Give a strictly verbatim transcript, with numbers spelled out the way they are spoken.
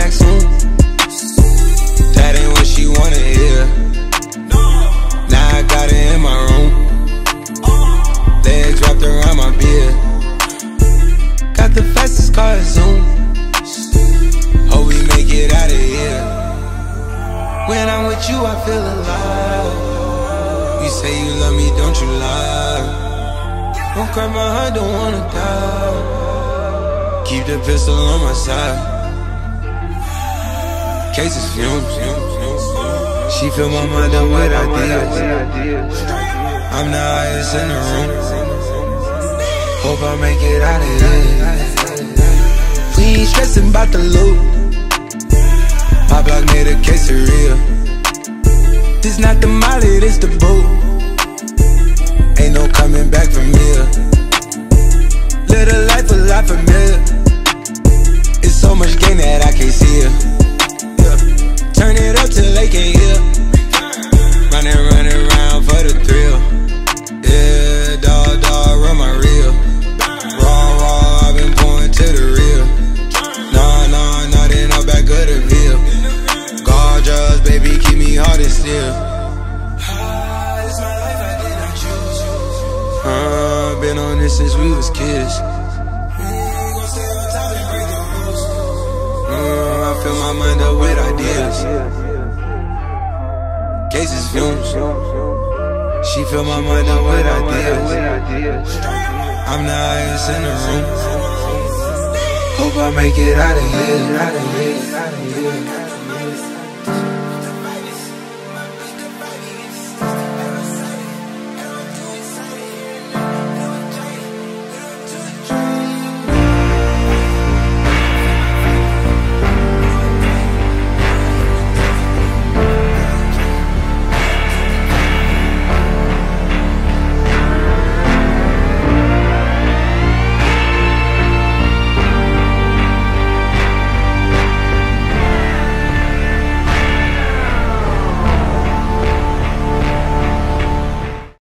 back soon. That ain't what she wanna hear. Now I got it in my room. Legs wrapped around my beard. Got the fastest car at Zoom. Hope we make it out of here. When I'm with you, I feel alive. You say you love me, don't you lie. Don't cry my heart, don't wanna die. Keep the pistol on my side. Cases fumes. She fill my mind up with ideas. I'm the highest in the room. Hope I make it out of here. We ain't stressing about the loot. My block made a quesadilla. This not the molly, this the boat. Ain't no coming back from here. Live a life a lot familiar. It's so much gain that I can't see it. Yeah. Turn it up till they can't hear. Running, running around for the thrill. Yeah, dog, dog, run my reel. Raw, raw, I've been pouring to the real. Nah, nah, nothing up back of the veil. Gorgeous, baby, keep me hard and still. Uh, been on this since we was kids. Uh, I fill my mind up with ideas. Cases fumes. She fill my mind up with ideas. I'm the highest in the room. Hope I make it out of here.